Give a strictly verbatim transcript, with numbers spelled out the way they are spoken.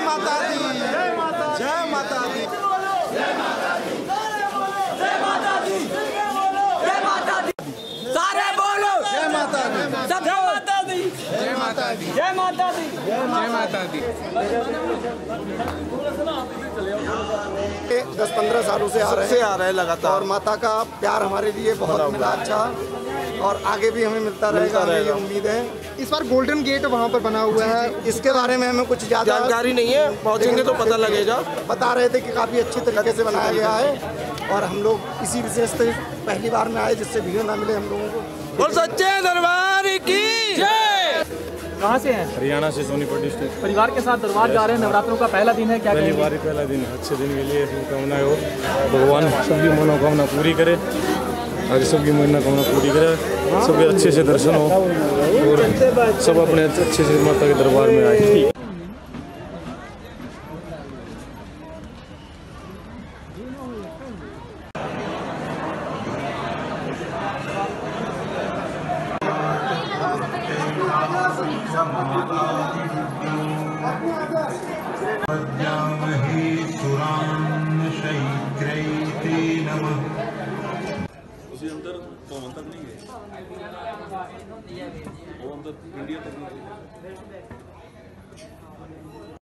माता दी, जय माता दी, जय माता दी, जय माता दी, जय माता दी, जय माता दी, सारे बोलो जय माता दी, सब जय माता दी, जय माता दी, जय माता दी, जय माता दी। दस पंद्रह सालों से आ रहे हैं आ रहे हैं लगातार, और माता का प्यार हमारे लिए बहुत मिला अच्छा, और आगे भी हमें मिलता रहेगा, हमें ये उम्मीद है। इस बार गोल्डन गेट वहाँ पर बना हुआ है, इसके बारे में हमें कुछ ज़्यादा जानकारी नहीं है, पहुँचेंगे तो पता लगेगा। बता रहे थे कि काफ़ी अच्छी तरीके से बनाया गया है, और हम लोग इसी विशेष से पहली बार में आए जिससे भीड़ ना मिले हम लोगों को। और सच्चे दरबार की जय। कहाँ से हैं? हरियाणा से, सोनीपत डिस्ट्रिक्ट। परिवार के साथ दरबार जा रहे हैं, नवरात्रों का पहला दिन है, क्या पहली बार पहला दिन, अच्छे दिन के लिए शुभकामनाएं हो, भगवान सबकी मनोकामना पूरी करे, आगे सबकी मनोकामना पूरी करे, सबके अच्छे से दर्शन हो और सब अपने अच्छे से माता के दरबार में आए। उसी अंदर तो अंदर नहीं है, वो अंदर इंडिया तक नहीं है।